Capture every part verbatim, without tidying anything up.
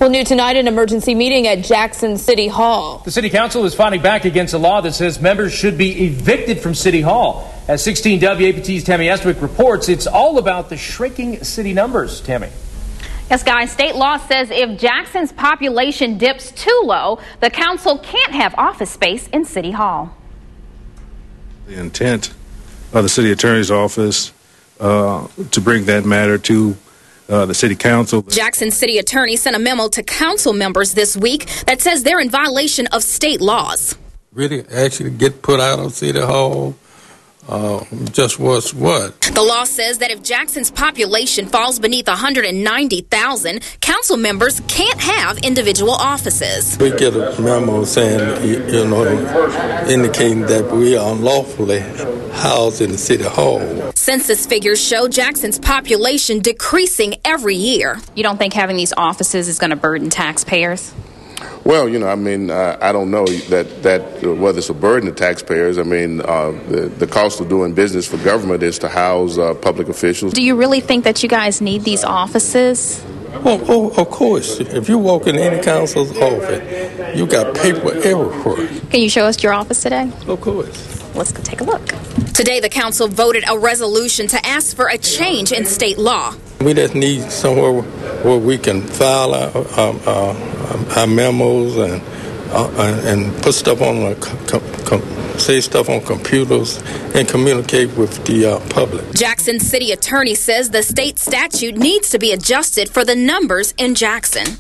Well, new tonight, an emergency meeting at Jackson City Hall. The city council is fighting back against a law that says members should be evicted from City Hall. As sixteen W A P T's Tammy Estwick reports, it's all about the shrinking city numbers. Tammy. Yes, guys, state law says if Jackson's population dips too low, the council can't have office space in City Hall. The intent of the city attorney's office uh, to bring that matter to uh, the city council. Jackson city attorney sent a memo to council members this week that says they're in violation of state laws. Really actually get put out of City Hall uh, just was what? The law says that if Jackson's population falls beneath one hundred ninety thousand, council members can't have individual offices. We get a memo saying, you know, indicating that we are unlawfully housed in the City Hall. Census figures show Jackson's population decreasing every year. You don't think having these offices is going to burden taxpayers? Well, you know, I mean, uh, I don't know that, that uh, whether it's a burden to taxpayers. I mean, uh, the, the cost of doing business for government is to house uh, public officials. Do you really think that you guys need these offices? Oh, oh, of course. If you walk in any council's office, you got paper everywhere. Can you show us your office today? Of course. Let's go take a look. Today, the council voted a resolution to ask for a change in state law. We just need somewhere where we can file our, uh, uh, our memos and uh, and put stuff on, the com com say stuff on computers and communicate with the uh, public. Jackson city attorney says the state statute needs to be adjusted for the numbers in Jackson.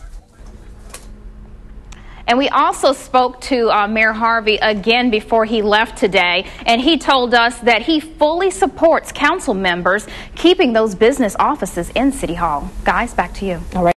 And we also spoke to uh, Mayor Harvey again before he left today, and he told us that he fully supports council members keeping those business offices in City Hall. Guys, back to you. All right.